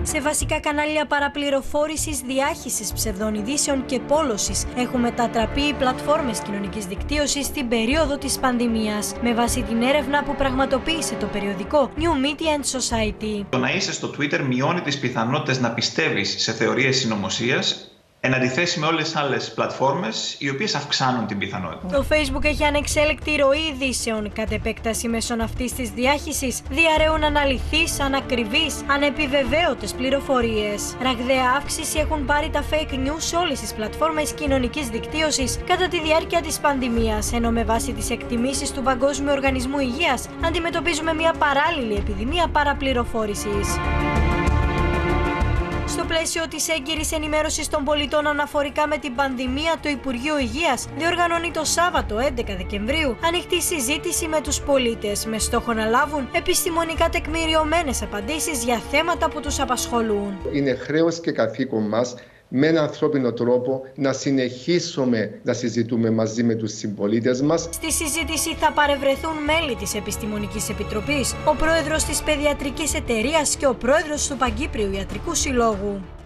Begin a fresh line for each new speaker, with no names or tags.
Σε βασικά κανάλια παραπληροφόρησης, διάχυσης ψευδών ειδήσεων και πόλωσης έχουν μετατραπεί οι πλατφόρμες κοινωνικής δικτύωσης στην περίοδο της πανδημίας, με βάση την έρευνα που πραγματοποίησε το περιοδικό New Media and Society.
Το να είσαι στο Twitter μειώνει τις πιθανότητες να πιστεύεις σε θεωρίες συνωμοσίας, εν αντιθέσει με όλες τις άλλες πλατφόρμες, οι οποίες αυξάνουν την πιθανότητα.
Το Facebook έχει ανεξέλεκτη ροή ειδήσεων. Κατ' επέκταση μέσω αυτής της διάχυσης διαρρέουν αναλυθείς, ανακριβείς, ανεπιβεβαίωτες πληροφορίες. Ραγδαία αύξηση έχουν πάρει τα fake news σε όλες τις πλατφόρμες κοινωνικής δικτύωσης κατά τη διάρκεια της πανδημίας, ενώ με βάση τις εκτιμήσεις του Παγκόσμιου Οργανισμού Υγείας αντιμετωπίζουμε μια παράλληλη επιδημία παραπληροφόρησης. Στο πλαίσιο της έγκυρης ενημέρωσης των πολιτών αναφορικά με την πανδημία, το Υπουργείο Υγείας διοργανώνει το Σάββατο 11 Δεκεμβρίου ανοιχτή συζήτηση με τους πολίτες, με στόχο να λάβουν επιστημονικά τεκμηριωμένες απαντήσεις για θέματα που τους απασχολούν.
Είναι χρέος και καθήκον μας με έναν ανθρώπινο τρόπο να συνεχίσουμε να συζητούμε μαζί με τους συμπολίτες μας.
Στη συζήτηση θα παρευρεθούν μέλη της Επιστημονικής Επιτροπής, ο πρόεδρος της Παιδιατρικής Εταιρείας και ο πρόεδρος του Παγκύπριου Ιατρικού Συλλόγου.